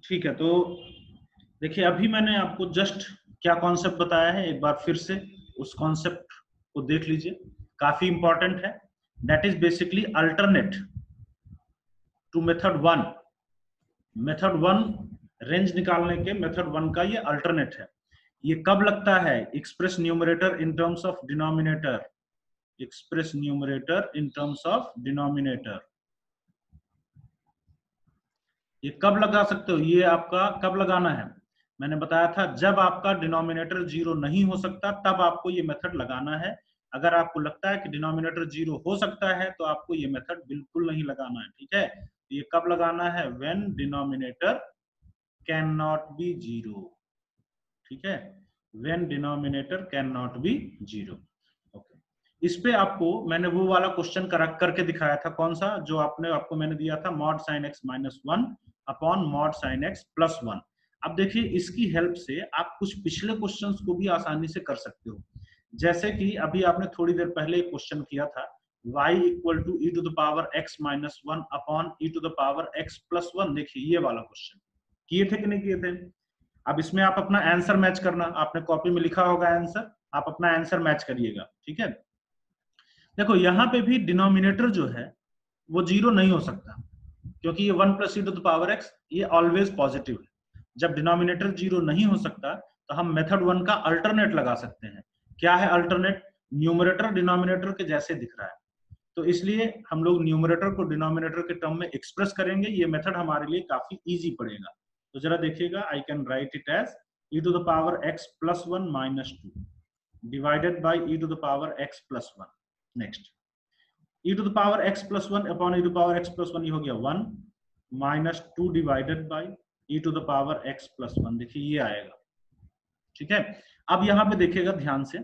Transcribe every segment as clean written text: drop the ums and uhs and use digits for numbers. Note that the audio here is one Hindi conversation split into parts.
ठीक है, तो देखिए अभी मैंने आपको जस्ट क्या कॉन्सेप्ट बताया है, एक बार फिर से उस कॉन्सेप्ट को देख लीजिए, काफी इंपॉर्टेंट है। That is basically alternate to method one. Method one range निकालने के मेथड वन का ये अल्टरनेट है। ये कब लगता है? Express numerator in terms of denominator. Express numerator in terms of denominator. ये कब लगा सकते हो? ये आपका कब लगाना है? मैंने बताया था जब आपका डिनोमिनेटर जीरो नहीं हो सकता तब आपको ये मेथड लगाना है। अगर आपको लगता है कि डिनोमिनेटर जीरो हो सकता है तो आपको ये मेथड बिल्कुल नहीं लगाना है। ठीक है, ये कब लगाना है? When denominator can not be zero. ठीक है, when denominator can not be zero. Okay, इस पे आपको मैंने वो वाला क्वेश्चन करके दिखाया था। कौन सा? जो आपको मैंने दिया था, mod sine x minus one upon mod sine x plus one. अब देखिए इसकी हेल्प से आप कुछ पिछले क्वेश्चंस को भी आसानी से कर सकते हो। जैसे कि अभी आपने थोड़ी देर पहले एक क्वेश्चन किया था, y equal to e to the power x minus one upon e to the power x plus one. देखिए ये वाला क्वेश्चन किए थे कि नहीं किए थे? अब इसमें आप अपना आंसर मैच करना, आपने कॉपी में लिखा होगा आंसर, आप अपना आंसर मैच करिएगा। ठीक है, देखो यहाँ पे भी डिनोमिनेटर जो है वो जीरो नहीं हो सकता, क्योंकि ये one plus e to the power x ये ऑलवेज पॉजिटिव है। जब डिनोमिनेटर जीरो नहीं हो सकता तो हम मेथड वन का अल्टरनेट लगा सकते हैं। क्या है अल्टरनेट? न्यूमरेटर डिनोमिनेटर के जैसे दिख रहा है, तो इसलिए हम लोग न्यूमरेटर को डिनोमिनेटर के टर्म में एक्सप्रेस करेंगे। ये मेथड हमारे लिए काफी इजी पड़ेगा। तो जरा देखिएगा, I can write it as e to the power x plus one minus two divided by e to the power x plus one. Next, e to the power x plus 1 upon e to the power x plus 1, ये हो गया 1 minus two divided by e to the power x plus 1। देखिए ये आएगा। ठीक है, अब यहां पे देखिएगा ध्यान से,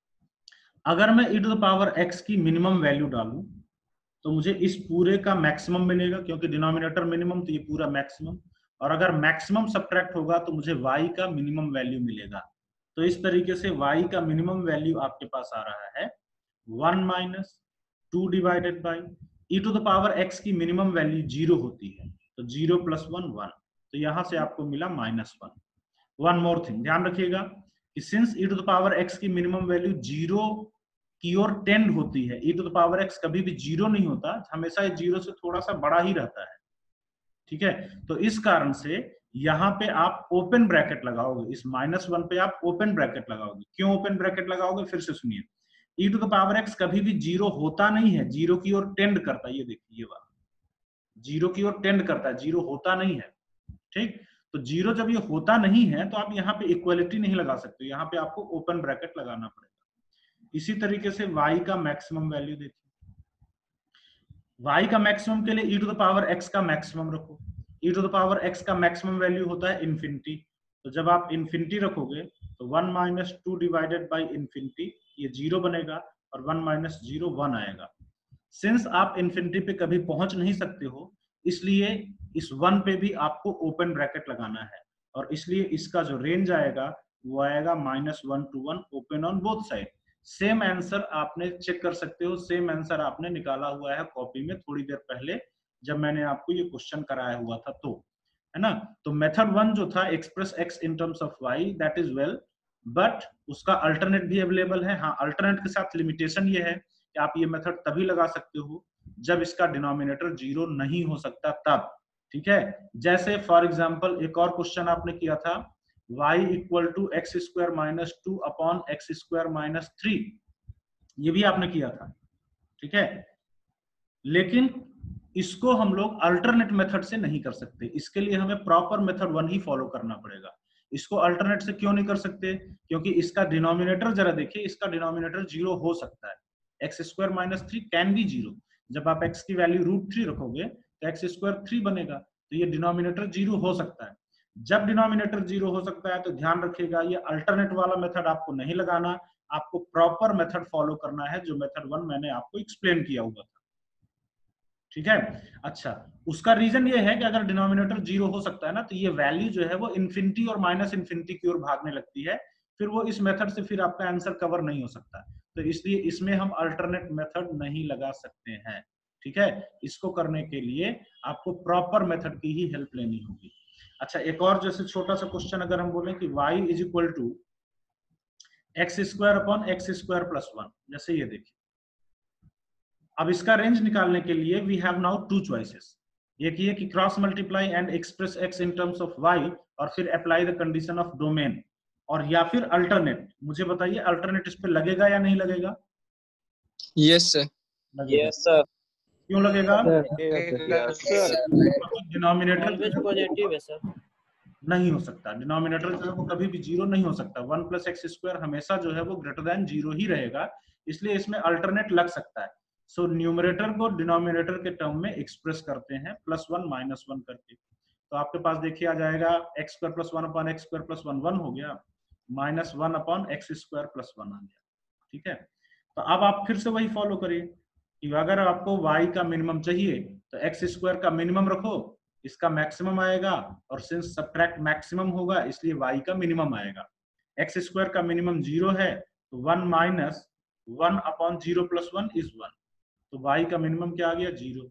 अगर मैं e to the power x की मिनिमम वैल्यू डालूं तो मुझे इस पूरे का मैक्सिमम मिलेगा, क्योंकि डिनोमिनेटर मिनिमम तो ये पूरा मैक्सिमम, और अगर मैक्सिमम सब्ट्रैक्ट होगा तो मुझे y का मिनिमम वैल्यू मिलेगा। तो इस तरीके से y का मिनिमम वैल्यू आपके पास आ रहा है 1 minus two divided by e to the power x की मिनिमम वैल्यू जीरो होती है, तो जीरो प्लस वन वन, तो यहां से आपको मिला minus one. One more thing ध्यान रखिएगा कि since e to the power x की मिनिमम वैल्यू जीरो की ओर टेंड होती है, e to the power x कभी भी जीरो नहीं होता, हमेशा जीरो से थोड़ा सा बड़ा ही रहता है। ठीक है, तो इस कारण से यहाँ पे आप ओपन ब्रैकेट लगाओगे, इस माइनस वन पे आप ओपन ब्रैकेट लगाओगे। क्यों ओपन ब्रैकेट लगाओगे? फिर से सुनिए, e to the power x कभी भी जीरो होता नहीं है, जीरो की ओर टेंड करता है। ये देखिए ये वाला जीरो की ओर टेंड करता है, जीरो होता नहीं है। ठीक, तो जीरो जब ये होता नहीं है तो आप यहाँ पे इक्वलिटी नहीं लगा सकते, यहाँ पे आपको ओपन ब्रैकेट लगाना पड़ेगा। इसी तरीके से y का मैक्सिमम वैल्यू देखिए, y का मैक्सिमम के लिए e to the power x का मैक्सिमम रखो। e to the power x का मैक्सिमम वैल्यू होता है इन्फिनिटी, तो जब आप इन्फिनिटी रखोगे तो 1 minus two divided by infinity, ये जीरो बनेगा, और 1 माइनस जीरो 1 आएगा। सिंस आप इन्फिनिटी पे कभी पहुंच नहीं सकते हो, इसलिए इस 1 पे भी आपको ओपन ब्रैकेट लगाना है, और इसलिए इसका जो रेंज आएगा वो आएगा -1 to 1 open on both side. Same answer आपने चेक कर सकते हो, सेम आंसर आपने निकाला हुआ है कॉपी में थोड़ी देर पहले जब मैंने आपको ये क्वेश्चन कराया हुआ था, तो है ना। तो मेथड वन जो था express x in terms of y, that is well, but उसका अल्टरनेट भी अवेलेबल है। हाँ, अल्टरनेट के साथ लिमिटेशन ये है कि आप ये मेथड तभी लगा सकते हो जब इसका डिनोमिनेटर जीरो नहीं हो सकता तब। ठीक है, जैसे फॉर एग्जांपल एक और क्वेश्चन आपने किया था, y equal to x square minus two upon x square minus three, ये भी आपने किया था। ठीक है, लेकिन इसको हम लोग अल्टरनेट मेथड से नहीं कर सकते, इसके लिए हमें प्रॉपर मेथड वन ही फॉलो करना पड़ेगा। इसको अल्टरनेट से क्यों नहीं कर सकते? क्योंकि इसका डिनोमिनेटर जरा देखिए, इसका डिनोमिनेटर जीरो हो सकता है। X square minus three can be zero, जब आप एक्स की वैल्यू √3 रखोगे तो एक्स स्क्वायर 3 बनेगा, तो ये डिनोमिनेटर जीरो हो सकता है। जब डिनोमिनेटर जीरो हो सकता है तो ध्यान रखिएगा ये अल्टरनेट वाला मेथड आपको नहीं लगाना, आपको प्रॉपर मेथड फॉलो करना है जो मेथड वन मैंने आपको एक्सप्लेन किया हुआ था। ठीक है, अच्छा, उसका रीजन ये है कि अगर डिनोमिनेटर जीरो हो सकता है ना, तो ये वैल्यू जो है वो इन्फिनिटी और माइनस इन्फिनिटी की ओर भागने लगती है, फिर वो इस मेथड से फिर आपका आंसर कवर नहीं हो सकता, तो इसलिए इसमें हम अल्टरनेट मेथड नहीं लगा सकते हैं। ठीक है, इसको करने के लिए आपको प्रॉपर मेथड की ही हेल्प लेनी होगी। अच्छा, एक और जैसे छोटा सा क्वेश्चन अगर हम बोलें कि y is equal to x square upon x square plus 1, जैसे ये देखिए, अब इसका रेंज निकालने के लिए we have now two choices. एक ये कि cross multiply and express x in terms of y, और फिर apply the condition of domain, और या फिर अल्टरनेट। मुझे बताइए अल्टरनेट इस पे लगेगा या नहीं लगेगा? Yes sir. Yes sir. क्यों लगेगा? सर डिनोमिनेटर ऑलवेज पॉजिटिव है सर। नहीं हो सकता, डिनोमिनेटर जो है वो कभी भी जीरो नहीं हो सकता। 1 प्लस एक्स स्क्वायर हमेशा जो है वो ग्रेटर देन जीरो ही रहेगा, इसलिए इसमें अल्टरनेट लग सकता है। सो न्यूमरेटर को डिनोमिनेटर के टर्म में एक्सप्रेस करते हैं +1 -1 करके। तो आपके पास देखिए आ जाएगा x square plus 1 upon x square plus 1 1 हो गया, -1 अपॉन एक्स स्क्वायर प्लस 1 आ गया। ठीक है, तो अब आप फिर से वही फॉलो करिए कि अगर आपको y का मिनिमम चाहिए तो एक्स स्क्वायर का मिनिमम रखो, इसका मैक्सिमम आएगा, और सिंस सब्ट्रैक्ट मैक्सिमम होगा इसलिए y का मिनिमम आएगा। एक्स स्क्वायर का मिनिमम 0 है, तो 1 माइनस 1 अपॉन 0 प्लस 1 इज 1, तो y का मिनिमम क्या आ गया? 0।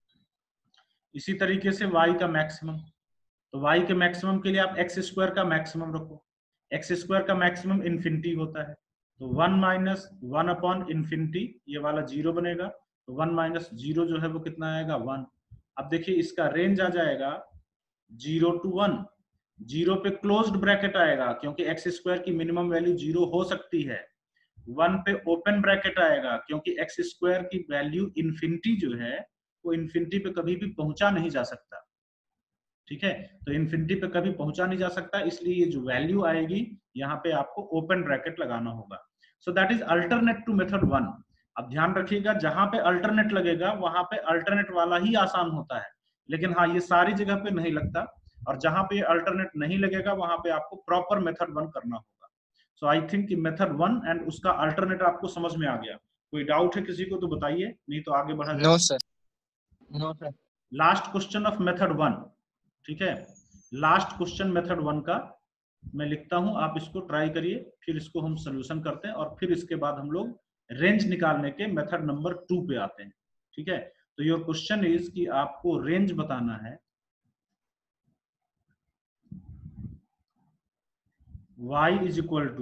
इसी तरीके से y का मैक्सिमम, तो y के मैक्सिमम के लिए आप एक्स स्क्वायर का मैक्सिमम रखो, एक्स स्क्वायर का मैक्सिमम इन्फिनिटी होता है, तो 1 माइनस 1 अपॉन इन्फिनिटी, ये वाला 0 बनेगा, तो 1 माइनस 0 जो है वो कितना आएगा? 1। अब देखिए इसका रेंज आ जाएगा 0 to 1, 0 पे क्लोज्ड ब्रैकेट आएगा क्योंकि एक्स स्क्वायर की मिनिमम वैल्यू 0 हो सकती है, 1 पे ओपन ब्रैकेट आएगा क्योंकि एक्स स्क्वायर की वैल्यू इन्फिनिटी जो है वो इन्फिनिटी पे कभी भी पहुंचा नहीं जा सकता। ठीक है, तो इन्फिनिटी पे कभी पहुंचा नहीं जा सकता, इसलिए ये जो वैल्यू आएगी यहाँ पे आपको ओपन ब्रैकेट लगाना होगा। So that is alternate to method 1। अब ध्यान रखिएगा जहां पे अल्टरनेट लगेगा वहां पे अल्टरनेट वाला ही आसान होता है, लेकिन हाँ ये सारी जगह पे नहीं लगता, और जहां पे अल्टरनेट नहीं लगेगा वहां पे आपको प्रॉपर मेथड 1 करना होगा। सो आई थिंक कि मेथड 1 एंड उसका अल्टरनेट आपको समझ में आ गया। कोई डाउट है किसी को तो बताइए, नहीं तो आगे बढ़ा जाए। No sir, no sir. Last question of method 1, ठीक है, लास्ट क्वेश्चन मेथड 1 का मैं लिखता हूं, आप इसको ट्राई करिए, फिर इसको हम सोल्यूशन करते हैं, और फिर इसके बाद हम लोग रेंज निकालने के मेथड नंबर 2 पे आते हैं। ठीक है, तो योर क्वेश्चन इज कि आपको रेंज बताना है y is equal to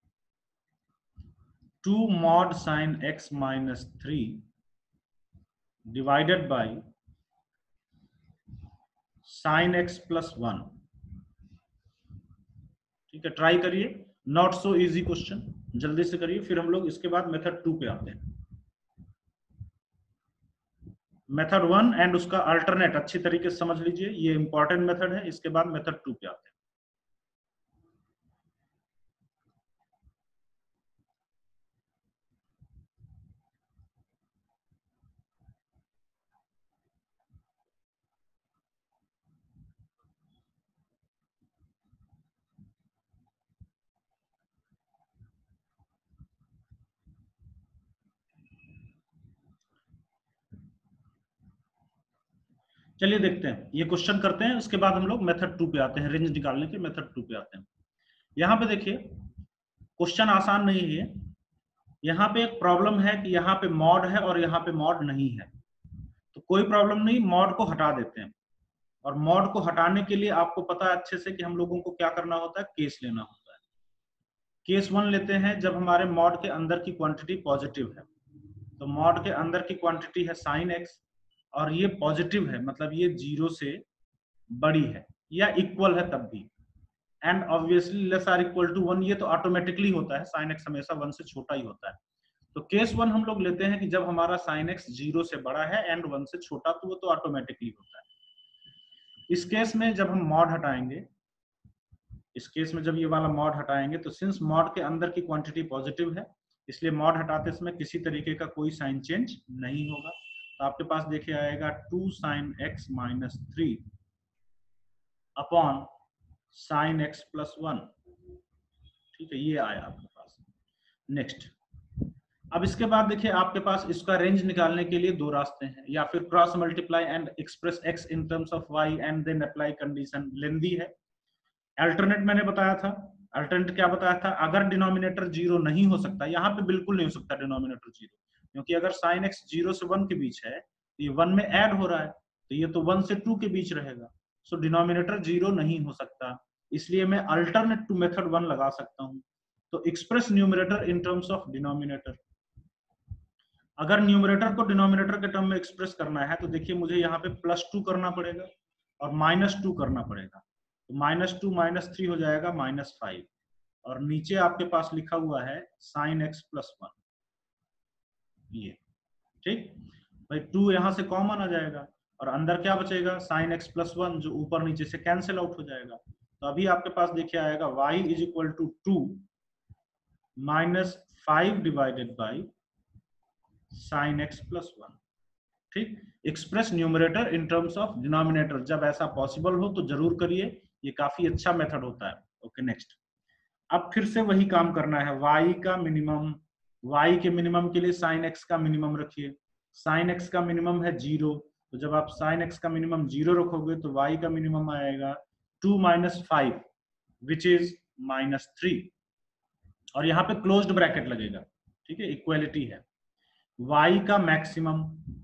2 mod sin x minus 3 divided by sin x plus 1। ठीक है, ट्राई करिए, नॉट सो इजी क्वेश्चन, जल्दी से करिए, फिर हम लोग इसके बाद मेथड 2 पे आते हैं। मेथड 1 एंड उसका अल्टरनेट अच्छी तरीके से समझ लीजिए, ये इंपॉर्टेंट मेथड है, इसके बाद मेथड 2 पे आते हैं। चलिए देखते हैं, ये क्वेश्चन करते हैं, उसके बाद हम लोग मेथड 2 पे आते हैं, रेंज निकालने के मेथड 2 पे आते हैं। यहाँ पे देखिए क्वेश्चन आसान नहीं है, यहाँ पे एक प्रॉब्लम है कि यहाँ पे मॉड है और यहाँ पे मॉड नहीं है, तो कोई प्रॉब्लम नहीं, मॉड को हटा देते हैं। और मॉड को हटाने के लिए आपको पता है अच्छे से कि हम लोगों को क्या करना होता है, केस लेना होता है। केस 1 लेते हैं जब हमारे मॉड के अंदर की क्वांटिटी पॉजिटिव है, तो मॉड के अंदर की क्वांटिटी है sin x, और ये पॉजिटिव है, मतलब ये 0 से बड़ी है या इक्वल है तब भी, and obviously less or equal to 1, ये तो ऑटोमेटिकली होता है, sin x हमेशा 1 से छोटा ही होता है। तो केस 1 हम लोग लेते हैं कि जब हमारा sin x 0 से बड़ा है एंड 1 से छोटा, तो वो तो ऑटोमेटिकली होता है। इस केस में जब हम मॉड हटाएंगे, इस केस में जब ये वाला मॉड हटाएंगे, तो सिंस मॉड के अंदर की क्वांटिटी पॉजिटिव है, इसलिए मॉड हटाते समय किसी तरीके का कोई साइन चेंज नहीं होगा। तो आपके पास देखिए आएगा 2 sin x minus 3 upon sin x plus 1। ठीक है, ये आया आपके पास। नेक्स्ट, अब इसके बाद देखिए आपके पास इसका रेंज निकालने के लिए दो रास्ते हैं, या फिर cross multiply and express x in terms of y and then apply condition, lengthy है। अल्टरनेट मैंने बताया था, अल्टरनेट क्या बताया था, अगर डिनोमिनेटर 0 नहीं हो सकता, यहाँ पे बिल्कुल नहीं हो सकता डिनोमिनेटर 0, क्योंकि अगर sin x 0 से 1 के बीच है, तो ये 1 में ऐड हो रहा है, तो ये तो 1 से 2 के बीच रहेगा। सो डिनोमिनेटर 0 नहीं हो सकता, इसलिए मैं अल्टरनेट टू मेथड 1 लगा सकता हूं। तो express numerator in terms of denominator. अगर न्यूमरेटर को डिनोमिनेटर के टर्म में एक्सप्रेस करना है तो देखिए मुझे यहाँ पे +2 करना पड़ेगा और -2 करना पड़ेगा। तो -2 -3 हो जाएगा -5, और नीचे आपके पास लिखा हुआ है sin x + 1। ये ठीक भाई, 2 यहां से कॉमन आ जाएगा और अंदर क्या बचेगा, sin x + 1, जो ऊपर नीचे से कैंसिल आउट हो जाएगा। तो अभी आपके पास देखिए आएगा y = 2 -5 divided by sin x + 1। ठीक, express numerator in terms of denominator. जब ऐसा पॉसिबल हो तो जरूर करिए, ये काफी अच्छा मेथड होता है। ओके नेक्स्ट, अब फिर से वही काम करना है। y का मिनिमम, y के मिनिमम के लिए sin x का मिनिमम रखिए। sin x का मिनिमम है 0, तो जब आप sin x का मिनिमम 0 रखोगे तो y का मिनिमम आएगा 2 - 5 विच इज -3, और यहाँ पे क्लोज्ड ब्रैकेट लगेगा। ठीक है, इक्वालिटी है। y का मैक्सिमम,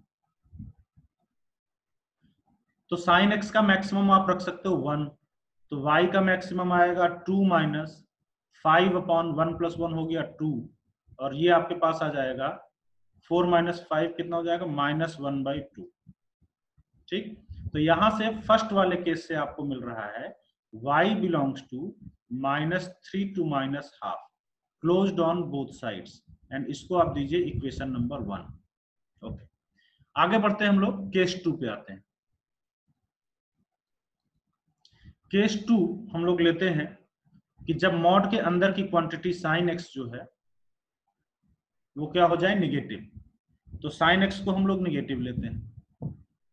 तो sin x का मैक्सिमम आप रख सकते हो 1, तो y का मैक्सिमम आएगा 2 - 5/1 + 1 हो गया 2, और ये आपके पास आ जाएगा 4 - 5 कितना हो जाएगा, -1/2। ठीक, तो यहां से फर्स्ट वाले केस से आपको मिल रहा है y belongs to -3 to -1/2 closed on both sides, and इसको आप दीजिए इक्वेशन नंबर 1। ओके, आगे बढ़ते हैं हम लोग, केस 2 पे आते हैं। केस 2 हम लोग लेते हैं कि जब मॉड के अंदर की क्वांटिटी sin x जो है वो क्या हो जाए, निगेटिव। तो sin x को हम लोग निगेटिव लेते हैं,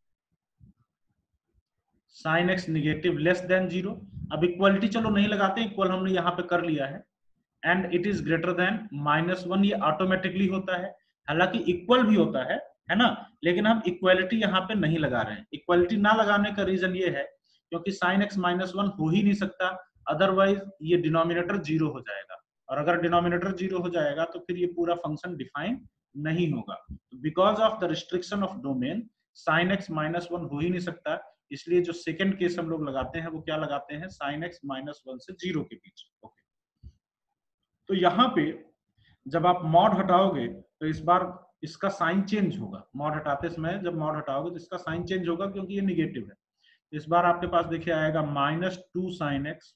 sin x negative less than 0। अब इक्वलिटी चलो नहीं लगाते, इक्वल हमने यहाँ पे कर लिया है, and it is greater than -1, ये ऑटोमेटिकली होता है। हालांकि इक्वल भी होता है ना, लेकिन हम इक्वालिटी यहाँ पे नहीं लगा रहे हैं। इक्वालिटी ना लगाने का रीजन ये है क्योंकि sin x -1 हो ही नहीं सकता, अदरवाइज ये डिनोमिनेटर 0 हो जाएगा, और अगर डिनोमिनेटर 0 हो जाएगा तो फिर ये पूरा फंक्शन डिफाइन नहीं होगा। Because of the restriction of domain sin x -1 हो ही नहीं सकता, इसलिए जो सेकंड केस हम लोग लगाते हैं वो क्या लगाते हैं, sin x -1 से 0 के बीच। ओके, तो यहाँ पे जब आप मॉड हटाओगे तो इस बार इसका साइन चेंज होगा। मॉड हटाते समय जब मॉड हटाओगे तो इसका साइन चेंज होगा क्योंकि ये निगेटिव है। इस बार आपके पास देखिए आएगा -2 sin x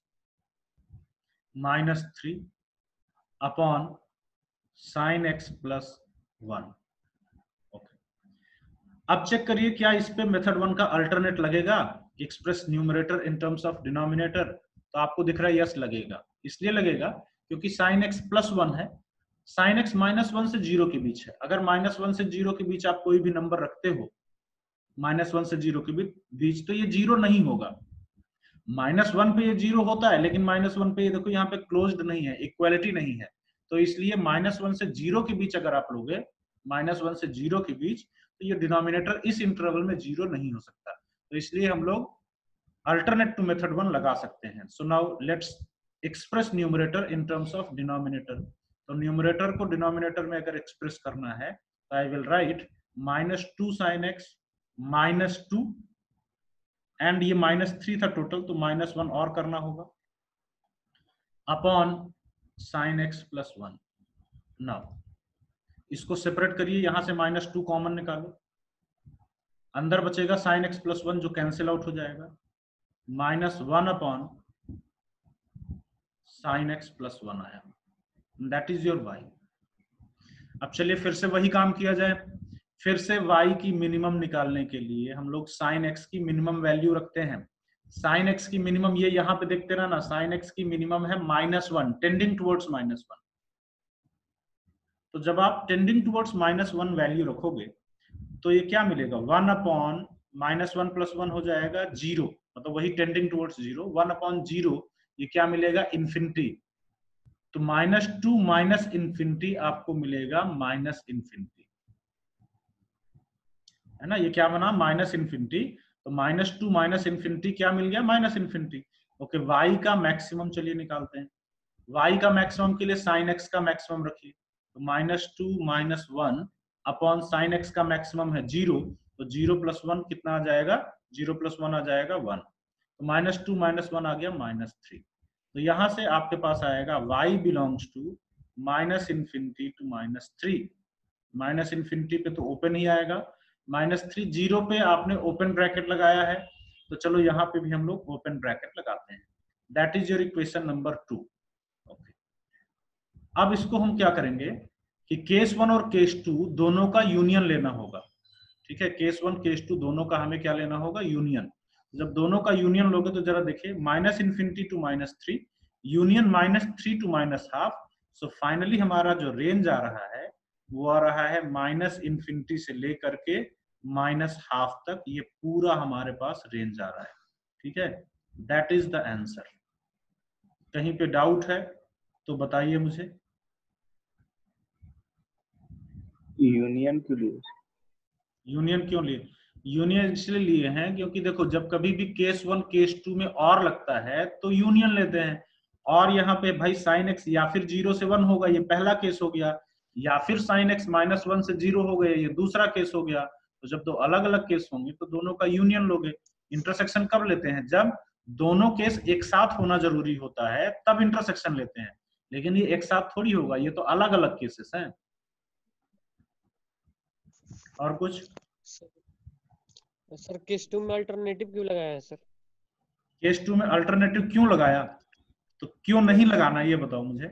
-3 upon sin x + 1। Okay, अब चेक करिए क्या इस पे मेथड 1 का अल्टरनेट लगेगा, express numerator in terms of denominator. तो आपको दिख रहा है यस लगेगा, इसलिए लगेगा क्योंकि sin x + 1 है, sin x -1 से 0 के बीच है। अगर -1 से 0 के बीच आप कोई भी नंबर रखते हो, -1 से 0 के बीच, तो ये 0 नहीं होगा। -1 पे ये 0 होता है, लेकिन -1 पे ये देखो यहाँ पे क्लोज्ड नहीं है, इक्वालिटी नहीं है, तो इसलिए -1 से 0 के बीच अगर आप लोगे, -1 से 0 के बीच, तो ये डिनोमिनेटर इस इंटरवल में 0 नहीं हो सकता। तो इसलिए हम लोग अल्टरनेट टू मेथड 1 लगा सकते हैं। So now let's express numerator in terms of denominator. तो न्यूमरेटर को डिनोमिनेटर में अगर एक्सप्रेस करना है तो I will write -2 sin x -2, and ये -3 था टोटल, तो -1 और करना होगा, अपॉन sin x + 1। नाउ इसको सेपरेट करिए, यहां से -2 कॉमन निकालो, अंदर बचेगा sin x + 1 जो कैंसिल आउट हो जाएगा, -1 अपॉन sin x + 1 आया, दैट इज योर y। अब चलिए फिर से वही काम किया जाए। फिर से y की मिनिमम निकालने के लिए हम लोग sin x की मिनिमम वैल्यू रखते हैं। sin x की मिनिमम ये यहाँ पे देखते रहा ना, sin x की मिनिमम है -1, टेंडिंग टुवर्ड्स -1। तो जब आप टेंडिंग टुवर्ड्स -1 वैल्यू रखोगे तो ये क्या मिलेगा, 1 अपॉन -1 + 1 हो जाएगा 0, मतलब वही टेंडिंग टुवर्ड्स 0। 1 अपॉन 0 ये क्या मिलेगा, इन्फिनिटी। तो -2 -∞ आपको मिलेगा -∞, है ना, ये क्या बना, -∞। तो -2 -∞ क्या मिल गया, -∞। ओके, y का मैक्सिमम चलिए निकालते हैं। y का मैक्सिमम के लिए sin x का मैक्सिमम रखिए, तो -2 - 1 अपॉन sin x का मैक्सिमम है 0, तो 0 + 1 कितना आ जाएगा, 0 + 1 आ जाएगा 1। तो -2 -1 आ गया -3। तो यहां से आपके पास आएगा y बिलोंग्स टू -∞ टू -3। -∞ पे तो ओपन ही आएगा, -3 0 पे आपने ओपन ब्रैकेट लगाया है, तो चलो यहाँ पे भी हम लोग ओपन ब्रैकेट लगाते हैं। That is your equation number 2। Okay, अब इसको हम क्या करेंगे कि केस 1 और केस 2 दोनों का यूनियन लेना होगा। ठीक है, केस 1 केस 2 दोनों का हमें क्या लेना होगा, यूनियन। जब दोनों का यूनियन लोगे तो जरा देखिए, -∞ to -3 union -3 to -12। So finally हमारा जो रेंज आ रहा है वो आ रहा है -∞ से लेकर के -12 तक, ये पूरा हमारे पास रेंज आ रहा है। ठीक है, दैट इज द आंसर। कहीं पे डाउट है तो बताइए मुझे। यूनियन क्यों लिए? यूनियन क्यों लिए? यूनियन इसलिए लिए हैं क्योंकि देखो, जब कभी भी केस 1 केस 2 में और लगता है तो यूनियन लेते हैं। और यहाँ पे भाई sin x या फिर 0 से 1 होगा, ये पहला केस हो गया, या फिर sin x -1 से 0 हो गया, ये दूसरा केस हो गया। तो जब दो अलग अलग केस होंगे तो दोनों का यूनियन लोगे। इंटरसेक्शन कब लेते हैं? जब दोनों केस एक साथ होना जरूरी होता है, तब इंटरसेक्शन लेते हैं। लेकिन ये एक साथ थोड़ी होगा, ये तो अलग अलग केसेस हैं। और कुछ? सर केस 2 में अल्टरनेटिव क्यों लगाया है सर? केस 2 में अल्टरनेटिव क्यों लगाया? तो क्यों नहीं लगाना ये बताओ मुझे।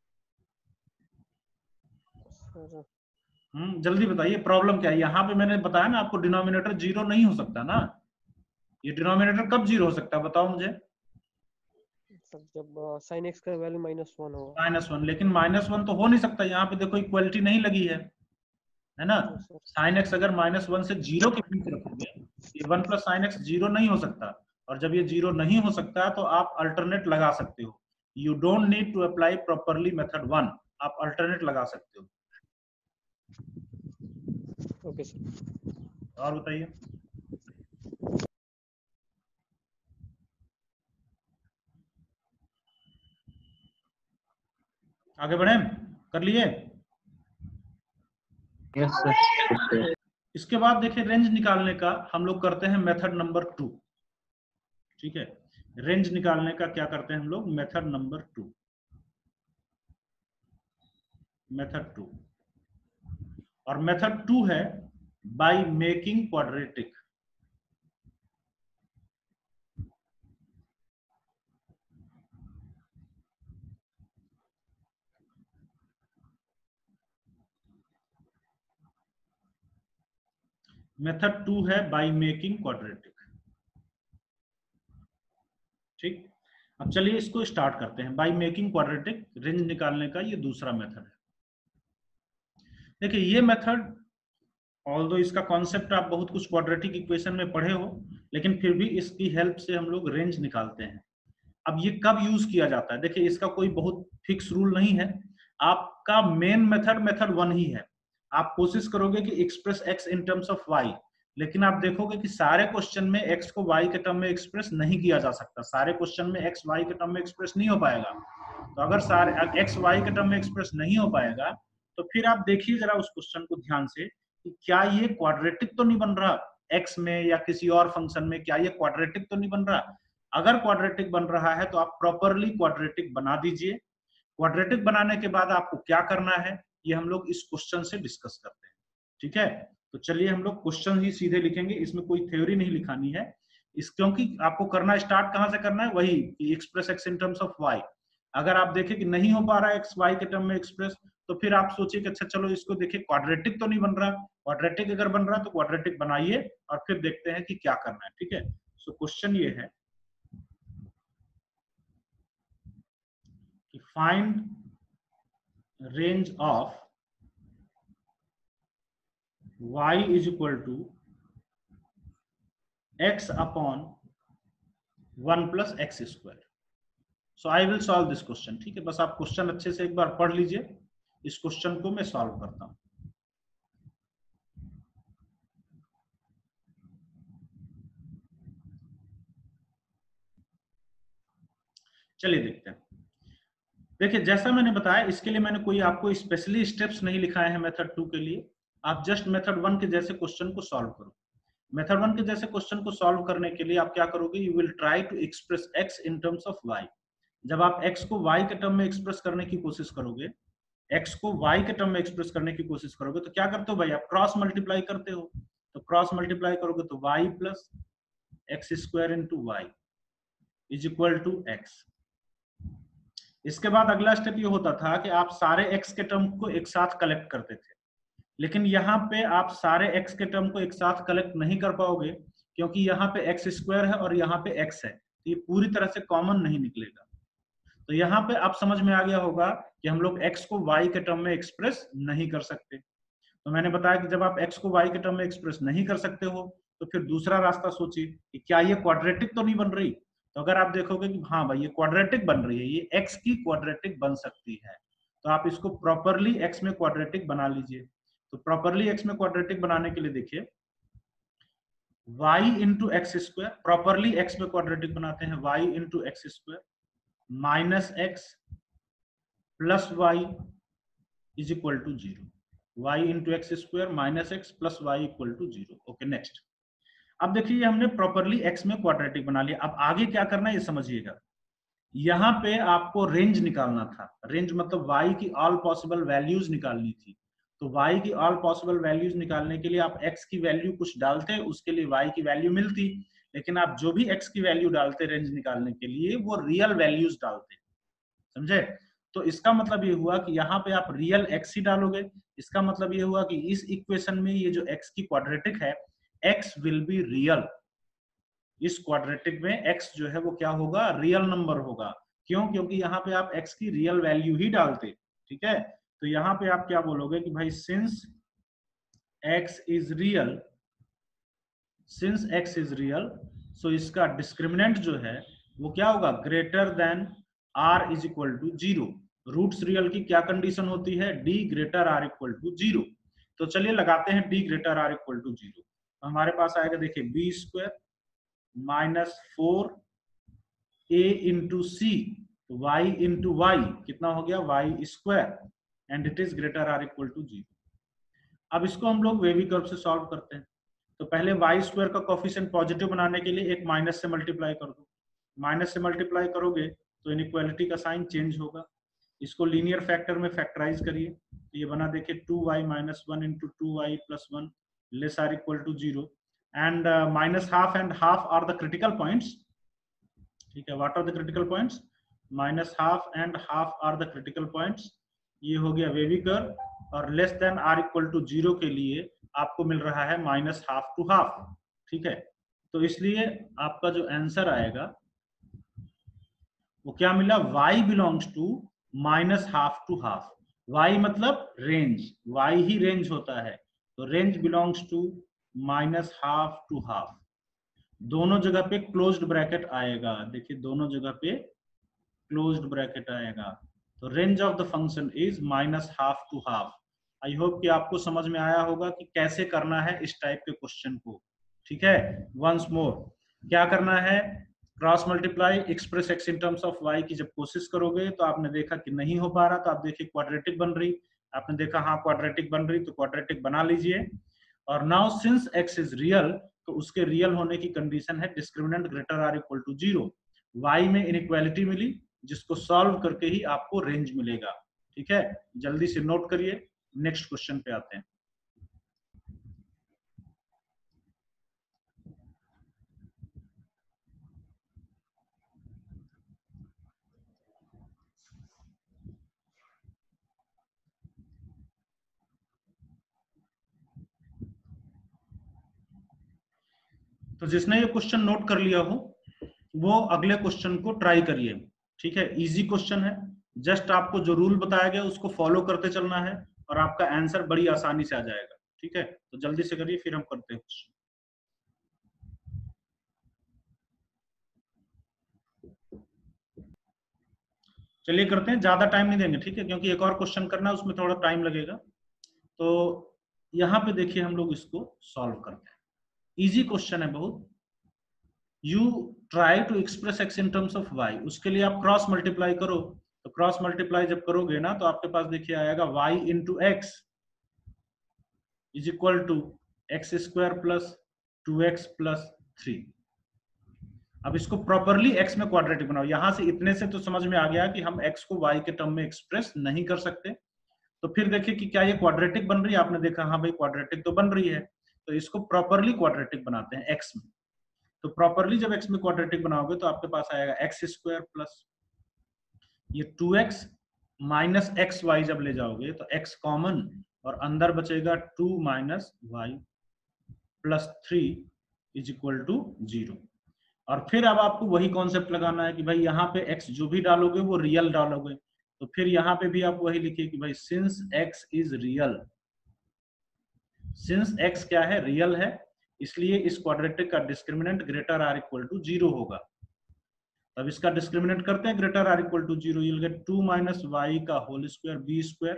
जल्दी बताइए, प्रॉब्लम क्या है? यहाँ पे मैंने बताया ना आपको, डिनोमिनेटर 0 नहीं हो सकता ना। ये डिनोमिनेटर कब 0 हो सकता है बताओ मुझे। सर जब sin x का वैल्यू -1 होगा। -1, लेकिन -1 तो हो नहीं सकता। यहाँ पे देखो इक्वलिटी नहीं लगी है ना। sin x अगर -1 से 0 के बीच रखोगे, ये 1 + sin x 0 नहीं हो सकता। और जब ये 0 नहीं हो सकता तो आप अल्टरनेट लगा सकते हो। You don't need to apply properly method 1, आप अल्टरनेट लगा सकते हो। Okay sir. और बताइए। आगे बढ़े, कर लिए? Yes sir. इसके बाद देखिए, रेंज निकालने का हम लोग करते हैं मेथड नंबर 2। ठीक है, रेंज निकालने का क्या करते हैं हम लोग? Method number 2। मेथड 2, और मेथड 2 है बाय मेकिंग क्वाड्रेटिक। मेथड 2 है बाय मेकिंग क्वाड्रेटिक। ठीक, अब चलिए इसको स्टार्ट करते हैं। बाय मेकिंग क्वाड्रेटिक रेंज निकालने का ये दूसरा मेथड है। देखिए ये मेथड, ऑल्दो इसका कॉन्सेप्ट आप बहुत कुछ क्वाड्रेटिक इक्वेशन में पढ़े हो, लेकिन फिर भी इसकी हेल्प से हम लोग रेंज निकालते हैं। अब ये कब यूज किया जाता है? देखिए इसका कोई बहुत फिक्स रूल नहीं है। आपका मेन मेथड 1 ही है। आप कोशिश करोगे कि express x in terms of y, लेकिन आप देखोगे कि सारे क्वेश्चन में x को y के टर्म में एक्सप्रेस नहीं किया जा सकता। सारे क्वेश्चन में x y के टर्म में एक्सप्रेस नहीं हो पाएगा। तो अगर सारे x y के टर्म में एक्सप्रेस नहीं हो पाएगा, तो फिर आप देखिए जरा उस क्वेश्चन को ध्यान से कि क्या ये क्वाड्रेटिक तो नहीं बन रहा x में या किसी और फंक्शन में, क्या ये क्वाड्रेटिक तो नहीं बन रहा। अगर क्वाड्रेटिक बन रहा है तो आप प्रॉपरली क्वाड्रेटिक बना दीजिए। क्वाड्रेटिक बनाने के बाद आपको क्या करना है, ये हम लोग इस क्वेश्चन से डिस्कस करते हैं। ठीक है, तो चलिए हम लोग क्वेश्चन ही सीधे लिखेंगे, इसमें कोई थ्योरी नहीं लिखानी है। इस क्योंकि आपको करना स्टार्ट कहां से करना है, वही express x in terms of y। अगर आप देखें कि नहीं हो पा रहा है x y के टर्म में एक्सप्रेस, तो फिर आप सोचिए कि अच्छा चलो इसको देखिए क्वाड्रेटिक तो नहीं बन रहा। क्वाड्रेटिक अगर बन रहा तो क्वाड्रेटिक बनाइए और फिर देखते हैं कि क्या करना है। ठीक है, सो क्वेश्चन ये है कि find range of y is equal to x upon 1 plus x square. So I will solve this question. ठीक है, बस आप क्वेश्चन अच्छे से एक बार पढ़ लीजिए। इस क्वेश्चन को मैं सॉल्व करता हूं। चलिए देखते हैं। देखिए जैसा मैंने बताया, इसके लिए मैंने कोई आपको स्पेशली स्टेप्स नहीं लिखाए हैं मेथड 2 के लिए। आप जस्ट मेथड 1 के जैसे क्वेश्चन को सॉल्व करो। मेथड 1 के जैसे क्वेश्चन को सॉल्व करने के लिए आप क्या करोगे, you will try to express x in terms of y। जब आप x को y के टर्म में एक्सप्रेस करने की कोशिश करोगे, x को y के टर्म में एक्सप्रेस करने की कोशिश करोगे, तो क्या करते हो भाई, आप क्रॉस मल्टीप्लाई करते हो। तो क्रॉस मल्टीप्लाई करोगे तो y plus x square into y is equal to x। इसके बाद अगला स्टेप ये होता था कि आप सारे x के टर्म को एक साथ कलेक्ट करते थे, लेकिन यहाँ पे आप सारे x के टर्म को एक साथ कलेक्ट नहीं कर पाओगे, क्योंकि यहाँ पे एक्स स्क्वायर है और यहाँ पे x है, तो ये पूरी तरह से कॉमन नहीं निकलेगा। तो यहाँ पे आप समझ में आ गया होगा कि हम लोग x को y के टर्म में एक्सप्रेस नहीं कर सकते। तो मैंने बताया कि जब आप x को y के टर्म में एक्सप्रेस नहीं कर सकते हो, तो फिर दूसरा रास्ता सोचिए कि क्या ये क्वाड्रेटिक तो नहीं बन रही। तो अगर आप देखोगे कि हाँ भाई ये क्वाड्रेटिक बन रही है, ये x की क्वाड्रेटिक बन सकती है, तो आप इसको प्रॉपरली x में क्वाड्रेटिक बना लीजिए। तो प्रॉपरली x में क्वाड्रेटिक बनाने के लिए देखिए, y into x square, properly x में क्वाड्रेटिक बनाते हैं, y into x square minus x plus y is equal to 0। y into x square minus x plus y equal to 0। Okay next. अब देखिए हमने प्रॉपरली x में क्वाड्रेटिक बना लिया। अब आगे क्या करना है ये समझिएगा। यहाँ पे आपको रेंज निकालना था। रेंज मतलब y की ऑल पॉसिबल वैल्यूज निकालनी थी। तो y की ऑल पॉसिबल वैल्यूज निकालने के लिए आप x की वैल्यू कुछ डालते, उसके लिए y की वैल्यू मिलती, लेकिन आप जो भी x की वैल्यू डालते रेंज निकालने के लिए वो रियल वैल्यूज डालते, समझे। तो इसका मतलब ये हुआ कि यहाँ पे आप रियल x ही डालोगे। इसका मतलब ये हुआ कि इस इक्वेशन में ये जो x की क्वाड्रेटिक है, x विल बी रियल। इस क्वाड्रेटिक में x जो है वो क्या होगा, रियल नंबर होगा। क्यों? क्योंकि यहाँ पे आप x की रियल वैल्यू ही डालते, ठीक है। तो यहाँ पे आप क्या बोलोगे कि भाई since x is real, since x is real, so इसका डिस्क्रिमिनेंट जो है वो क्या होगा, greater than r is equal to 0। Roots real की क्या कंडीशन होती है, d greater r equal to 0। तो चलिए लगाते हैं d greater r equal to 0। हमारे पास आएगा देखिए b square minus 4a into c, y into y कितना हो गया, y square, and it is greater r equal to 0। अब इसको हम लोग वेवी कर्व से सॉल्व करते हैं। तो पहले y स्क्वायर का कोफिशिएंट पॉजिटिव बनाने के लिए एक माइनस से मल्टीप्लाई कर दो। माइनस से मल्टीप्लाई करोगे तो इनइक्वालिटी का साइन चेंज होगा। इसको लीनियर फैक्टर में फैक्टराइज करिए, तो ये बना देखिए 2y minus 1 into 2y plus 1 less or equal to 0, and minus half and half are the critical points, ठीक है। What are the critical points, minus half and half are the critical points. ये हो गया वेवी कर्व, और less than or equal to 0 के लिए आपको मिल रहा है माइनस हाफ टू हाफ, ठीक है। तो इसलिए आपका जो आंसर आएगा वो क्या मिला, y belongs to minus half to half. y मतलब रेंज, y ही रेंज होता है, तो range belongs to minus half to half. दोनों जगह पे क्लोज्ड ब्रैकेट आएगा, देखिए दोनों जगह पे क्लोज्ड ब्रैकेट आएगा। तो range of the function is minus half to half. I hope कि आपको समझ में आया होगा कि कैसे करना है इस टाइप के क्वेश्चन को, ठीक है। वंस मोर क्या करना है, cross multiply express x in terms of y की जब कोशिश करोगे तो आपने देखा कि नहीं हो पा रहा, तो आप देखिए क्वाड्रेटिक बन रही, आपने देखा हाँ क्वाड्रेटिक बन रही, तो क्वाड्रेटिक बना लीजिए। और now since x is real, तो उसके रियल होने की कंडीशन है discriminant greater or equal to 0। y में इनइक्वालिटी मिली, जिसको सॉल्व करके ही आपको रेंज मिलेगा, ठीक है। जल्दी से नोट करिए, नेक्स्ट क्वेश्चन पे आते हैं। तो जिसने ये क्वेश्चन नोट कर लिया हो वो अगले क्वेश्चन को ट्राई करिए, ठीक है। इजी क्वेश्चन है, जस्ट आपको जो रूल बताया गया उसको फॉलो करते चलना है और आपका आंसर बड़ी आसानी से आ जाएगा, ठीक है। तो जल्दी से करिए, फिर हम करते हैं क्वेश्चन। चलिए करते हैं, ज्यादा टाइम नहीं देंगे, ठीक है, क्योंकि एक और क्वेश्चन करना है, उसमें थोड़ा टाइम लगेगा। तो यहाँ पे देखिए हम लोग इसको सॉल्व करते हैं। इजी क्वेश्चन है बहुत। You try to express x in terms of y, उसके लिए आप क्रॉस मल्टीप्लाई करो। तो क्रॉस मल्टीप्लाई जब करोगे ना, तो आपके पास देखिए आएगा y into x is equal to x square plus 2x plus 3। अब इसको प्रॉपरली x में क्वाड्रेटिक बनाओ। यहां से इतने से तो समझ में आ गया कि हम x को y के टर्म में एक्सप्रेस नहीं कर सकते। तो फिर देखिए कि क्या ये क्वाड्रेटिक बन रही है। आपने देखा हाँ भाई क्वाड्रेटिक तो बन रही है। तो इसको प्रॉपरली क्वाड्रेटिक बनाते हैं x में। तो प्रॉपरली जब x में क्वाड्रेटिक बनाओगे तो आपके पास आएगा x स्क्वायर प्लस ये 2x माइनस एक्स वाई। जब ले जाओगे तो x कॉमन और अंदर बचेगा 2 minus y plus 3 is equal to 0। और फिर अब आपको वही कॉन्सेप्ट लगाना है कि भाई यहाँ पे x जो भी डालोगे वो रियल डालोगे। तो फिर यहाँ पे भी आप वही लिखिए कि भाई since x is real, since x क्या है, रियल है, इसलिए इस क्वाड्रेटिक का discriminant greater or equal to 0 होगा। अब इसका डिस्क्रिमिनेंट करते हैं greater or equal to 0, you'll get 2 minus y का whole square b square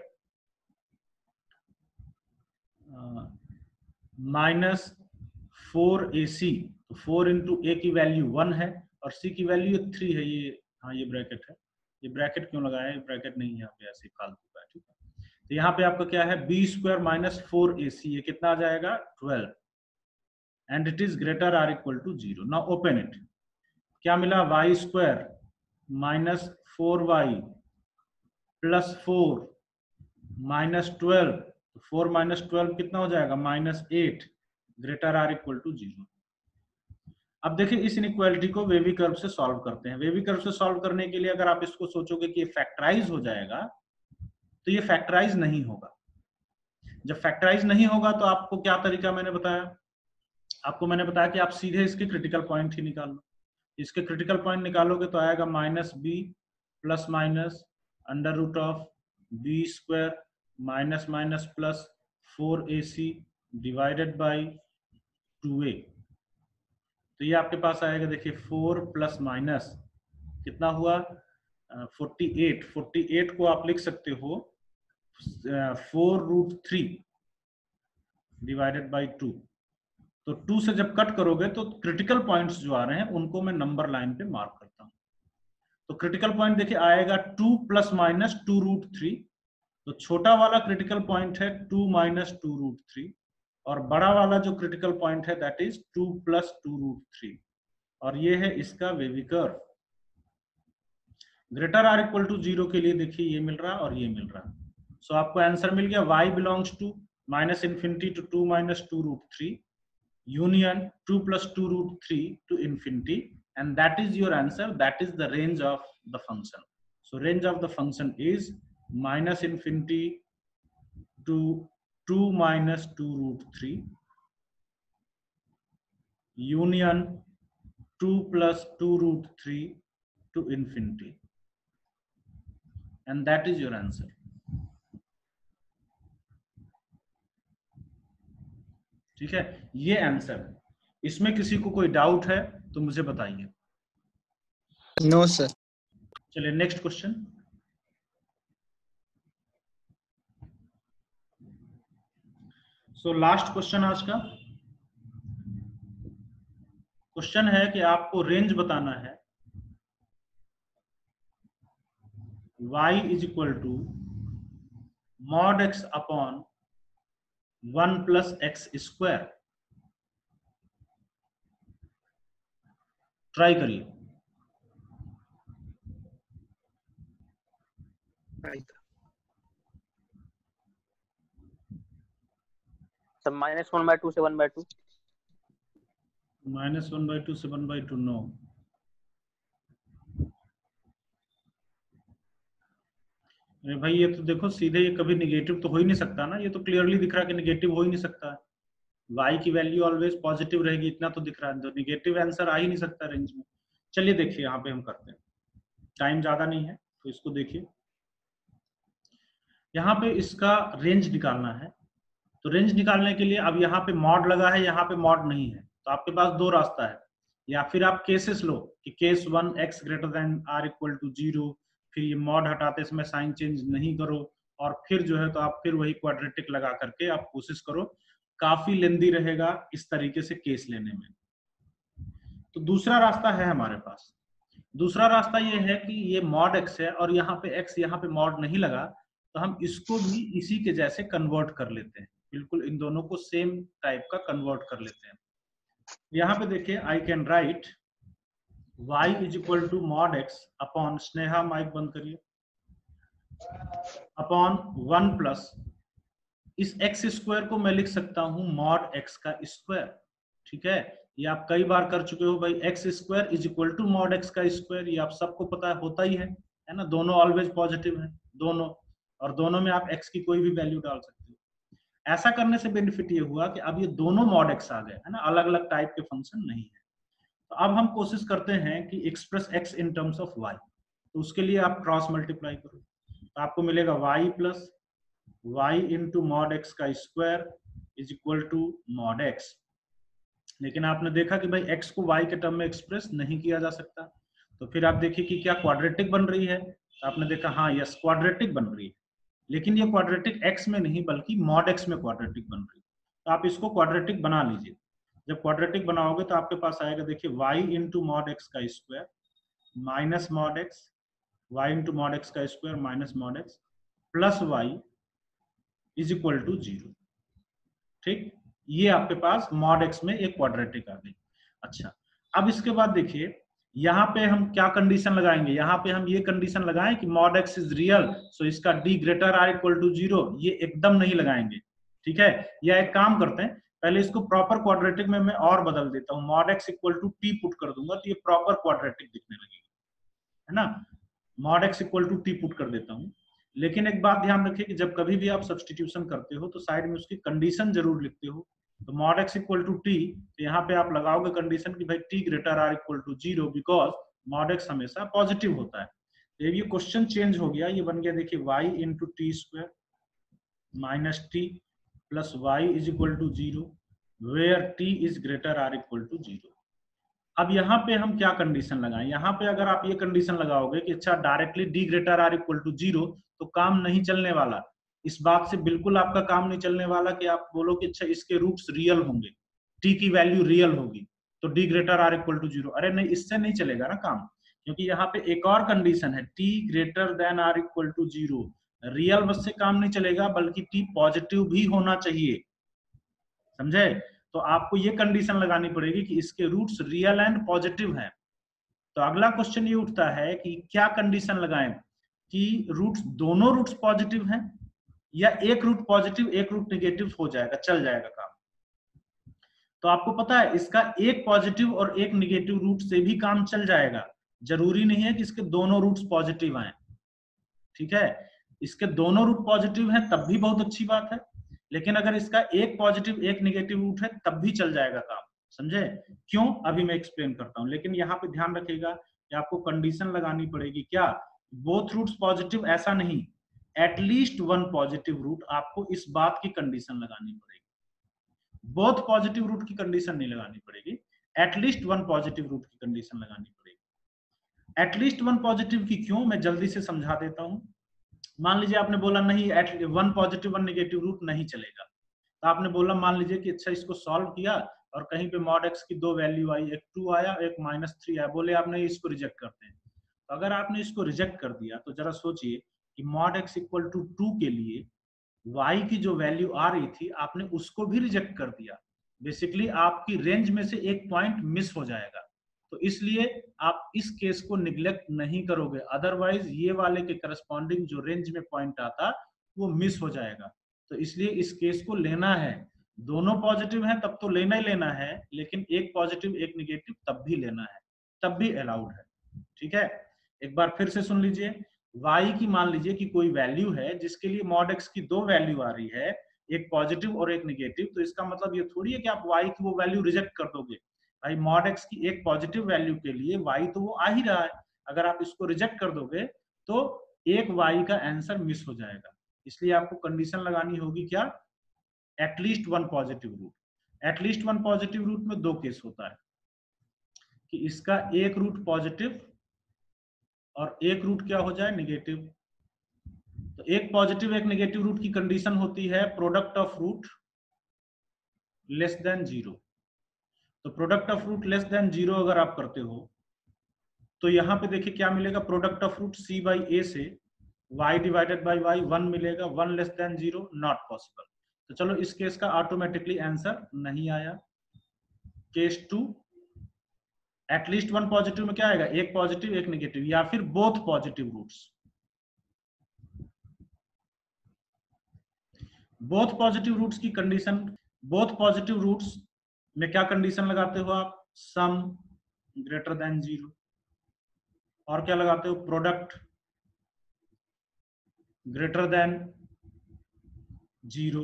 minus 4ac। तो 4 इंटू ए की वैल्यू 1 है और सी की वैल्यू 3 है। ये हाँ ये ब्रैकेट है। ये ब्रैकेट क्यों लगाया है, ब्रैकेट नहीं है यहाँ पे, ऐसे फालतू का है। ठीक है, तो यहाँ पे आपका क्या है बी स्क्वायर माइनस 4ac, ये कितना आ जाएगा 12 and it is greater or equal to 0। Now open it. क्या मिला y square minus 4y plus 4 minus 12। 4 minus 12 कितना हो जाएगा -8 ग्रेटर आर इक्वल टू 0। अब देखिए इस इनइक्वालिटी को वेवी कर्व से सॉल्व करते हैं। वेवी कर्व से सॉल्व करने के लिए अगर आप इसको सोचोगे कि ये फैक्टराइज हो जाएगा तो ये फैक्टराइज नहीं होगा। जब फैक्टराइज नहीं होगा तो आपको क्या तरीका मैंने बताया, आपको मैंने बताया कि आप सीधे इसके क्रिटिकल पॉइंट ही निकाल लो। इसके क्रिटिकल पॉइंट निकालोगे तो आएगा minus b plus minus under root of b square minus minus plus 4ac divided by 2a। तो ये आपके पास आएगा देखिए 4 प्लस माइनस कितना हुआ 48। 48 को आप लिख सकते हो 4√3 डिवाइडेड बाई 2। तो 2 से जब कट करोगे तो क्रिटिकल पॉइंट्स जो आ रहे हैं उनको मैं नंबर लाइन पे मार्क करता हूं। तो क्रिटिकल पॉइंट देखिए आएगा 2 प्लस माइनस 2√3। तो छोटा वाला क्रिटिकल पॉइंट है 2 माइनस 2√3 और बड़ा वाला जो क्रिटिकल पॉइंट है दैट इज 2 प्लस 2√3 और ये है इसका wavy curve. Greater or equal to 0 के लिए देखिए ये मिल रहा और ये मिल रहा। सो आपको आंसर मिल गया y belongs to minus infinity to 2 minus 2√3 union 2 plus 2√3 to infinity, and that is your answer. That is the range of the function. So range of the function is minus infinity to 2 minus 2√3 union 2 plus 2√3 to infinity, and that is your answer. ठीक है, ये आंसर है। इसमें किसी को कोई डाउट है तो मुझे बताइए। No sir. चलिए next question. So last question आज का क्वेश्चन है कि आपको रेंज बताना है y is equal to mod x upon 1 plus x square. Try करिए। सब -1/2 से 1/2 -1/2 से 1/2 नो। अरे भाई ये तो देखो सीधे ये कभी निगेटिव तो हो ही नहीं सकता ना। ये तो क्लियरली दिख रहा है कि निगेटिव हो ही नहीं सकता है। y की वैल्यू ऑलवेज पॉजिटिव रहेगी, इतना तो दिख रहा है। तो निगेटिव आंसर आ ही नहीं सकता रेंज में। चलिए देखिए यहाँ पे हम करते हैं, टाइम ज्यादा नहीं है तो इसको देखिए। यहाँ पे इसका रेंज निकालना है। तो रेंज निकालने के लिए अब यहाँ पे मॉड लगा है, यहाँ पे मॉड नहीं है। तो आपके पास दो रास्ता है, या फिर आप केसेस लो कि case 1 x greater than or equal to 0, फिर ये मॉड हटाते समय साइन चेंज नहीं करो और फिर जो है तो आप फिर वही क्वाड्रेटिक लगा करके आप कोशिश करो। काफी लेंदी रहेगा इस तरीके से केस लेने में। तो दूसरा रास्ता है हमारे पास। दूसरा रास्ता ये है कि ये मॉड x है और यहाँ पे x यहाँ पे मॉड नहीं लगा, तो हम इसको भी इसी के जैसे कन्वर्ट कर लेते हैं। बिल्कुल इन दोनों को सेम टाइप का कन्वर्ट कर लेते हैं। यहाँ पे देखिए I can write y is equal to mod x upon, Sneha mike बंद करिए, अपॉन 1 प्लस इस x स्क्वायर को मैं लिख सकता हूं मॉड x का स्क्वायर। ठीक है, ये आप कई बार कर चुके हो भाई, x square is equal to mod x का स्क्वायर, ये आप सबको पता है, होता ही है ना, दोनों ऑलवेज पॉजिटिव है दोनों, और दोनों में आप x की कोई भी वैल्यू डाल सकते हो। ऐसा करने से बेनिफिट ये हुआ कि अब ये दोनों मॉड x आ गए, है ना, अलग अलग टाइप के फंक्शन नहीं है। तो अब हम कोशिश करते हैं कि express x in terms of y, तो उसके लिए आप क्रॉस मल्टीप्लाई करो, तो आपको मिलेगा y plus y into mod x का square is equal to mod x। लेकिन आपने देखा कि भाई x को y के टर्म में एक्सप्रेस नहीं किया जा सकता, तो फिर आप देखिए कि क्या क्वाड्रेटिक बन रही है, तो आपने देखा हाँ यस क्वाड्रेटिक बन रही है, लेकिन ये क्वाड्रेटिक x में नहीं बल्कि मॉड x में क्वाड्रेटिक बन रही है। तो आप इसको क्वाड्रेटिक बना लीजिए, जब क्वाड्रेटिक बनाओगे तो आपके पास आएगा, देखिए y इंटू मॉड x का square minus mod x, y into mod x का square minus mod x plus y is equal to 0। ठीक, ये आपके पास मॉड x में एक क्वाड्रेटिक आ गई। अच्छा, अब इसके बाद देखिए यहाँ पे हम क्या कंडीशन लगाएंगे, यहाँ पे हम ये कंडीशन लगाएं कि mod x is real, so इसका d greater or equal to 0, ये एकदम नहीं लगाएंगे। ठीक है, या एक काम करते हैं, पहले इसको प्रॉपर क्वाड्रेटिक में मैं और बदल देता हूँ, mod x equal to t put कर दूंगा, तो ये प्रॉपर क्वाड्रेटिक दिखने लगेगी, है ना, mod x equal to t put कर देता हूँ। लेकिन एक बात ध्यान रखिए कि जब कभी भी आप सब्स्टिट्यूशन करते हो तो साइड में उसकी कंडीशन जरूर लिखते हो, तो mod x equal to t, तो यहाँ पे आप लगाओगे कंडीशन कि भाई t greater or equal to 0, because mod x हमेशा पॉजिटिव होता है। तो ये क्वेश्चन चेंज हो गया, ये बन गया देखिए y into t square minus t plus y is equal to 0 where t is greater or equal to 0। अब यहाँ पे हम क्या कंडीशन लगाएं, यहाँ पे अगर आप ये कंडीशन लगाओगे कि अच्छा directly d greater or equal to 0, तो काम नहीं चलने वाला, इस बात से बिल्कुल आपका काम नहीं चलने वाला कि आप बोलो कि अच्छा इसके रूट्स रियल होंगे, t की वैल्यू रियल होगी तो d greater or equal to 0, अरे नहीं, इससे नहीं चलेगा ना काम, क्योंकि यहाँ पे एक और कंडीशन है t greater than or equal to 0, real बस से काम नहीं चलेगा बल्कि t पॉजिटिव भी होना चाहिए, समझे, तो आपको ये कंडीशन लगानी पड़ेगी कि इसके रूट्स रियल एंड पॉजिटिव हैं। तो अगला क्वेश्चन ये उठता है कि क्या कंडीशन लगाएं कि रूट्स, दोनों रूट्स पॉजिटिव हैं या एक रूट पॉजिटिव एक रूट नेगेटिव हो जाएगा, चल जाएगा काम। तो आपको पता है इसका एक पॉजिटिव और एक नेगेटिव रूट से भी काम चल जाएगा, जरूरी नहीं है कि इसके दोनों रूट्स पॉजिटिव आए। ठीक है, इसके दोनों रूट पॉजिटिव हैं तब भी बहुत अच्छी बात है, लेकिन अगर इसका एक पॉजिटिव एक नेगेटिव रूट है तब भी चल जाएगा काम, समझे, क्यों अभी मैं एक्सप्लेन करता हूं। लेकिन यहाँ पे ध्यान रखिएगा कि आपको कंडीशन लगानी पड़ेगी, क्या बोथ रूट्स पॉजिटिव, ऐसा नहीं, एटलीस्ट वन पॉजिटिव रूट, आपको इस बात की कंडीशन लगानी पड़ेगी, बोथ पॉजिटिव रूट की कंडीशन नहीं लगानी पड़ेगी, एटलीस्ट वन पॉजिटिव रूट की कंडीशन लगानी पड़ेगी। एटलीस्ट वन पॉजिटिव की क्यों, मैं जल्दी से समझा देता हूं। मान लीजिए आपने बोला नहीं one positive one negative root नहीं चलेगा, तो आपने बोला मान लीजिए कि अच्छा इसको सॉल्व किया और कहीं पे मॉड x की दो वैल्यू आई, एक 2 आया एक -3 आया, बोले आपने इसको रिजेक्ट करते हैं। तो अगर आपने इसको रिजेक्ट कर दिया तो जरा सोचिए कि मॉड x इक्वल टू 2 के लिए y की जो वैल्यू आ रही थी आपने उसको भी रिजेक्ट कर दिया, बेसिकली आपकी रेंज में से एक पॉइंट मिस हो जाएगा। तो इसलिए आप इस केस को निग्लेक्ट नहीं करोगे, अदरवाइज ये वाले के करस्पॉन्डिंग जो रेंज में पॉइंट आता वो मिस हो जाएगा। तो इसलिए इस केस को लेना है, दोनों पॉजिटिव हैं तब तो लेना ही लेना है, लेकिन एक पॉजिटिव एक नेगेटिव तब भी लेना है, तब भी अलाउड है। ठीक है, एक बार फिर से सुन लीजिए, y की मान लीजिए कि कोई वैल्यू है जिसके लिए मॉड x की दो वैल्यू आ रही है, एक पॉजिटिव और एक नेगेटिव, तो इसका मतलब ये थोड़ी है कि आप y की वो वैल्यू रिजेक्ट कर दोगे, भाई मॉड x की एक पॉजिटिव वैल्यू के लिए y तो वो आ ही रहा है, अगर आप इसको रिजेक्ट कर दोगे तो एक y का आंसर मिस हो जाएगा। इसलिए आपको कंडीशन लगानी होगी क्या, at least one positive root. At least one positive root में दो केस होता है कि इसका एक रूट पॉजिटिव और एक रूट क्या हो जाए नेगेटिव। तो एक पॉजिटिव एक नेगेटिव रूट की कंडीशन होती है product of root less than 0। तो product of root less than 0 अगर आप करते हो तो यहाँ पे देखिए क्या मिलेगा, product of root c by a से y डिवाइडेड बाई y 1 मिलेगा, 1 लेस देन 0 नॉट पॉसिबल। तो चलो इस केस का ऑटोमेटिकली आंसर नहीं आया, केस 2 एटलीस्ट वन पॉजिटिव में क्या आएगा, एक पॉजिटिव एक नेगेटिव, या फिर both positive roots. Both positive roots की कंडीशन, बोथ पॉजिटिव रूट्स में क्या कंडीशन लगाते हो आप, सम ग्रेटर देन 0, और क्या लगाते हो, product greater than 0।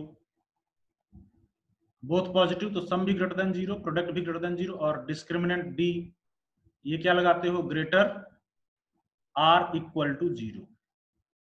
Both positive तो सम भी ग्रेटर देन 0, प्रोडक्ट भी ग्रेटर देन 0, और डिस्क्रिमिनेंट डी ये क्या लगाते हो, ग्रेटर आर इक्वल टू 0।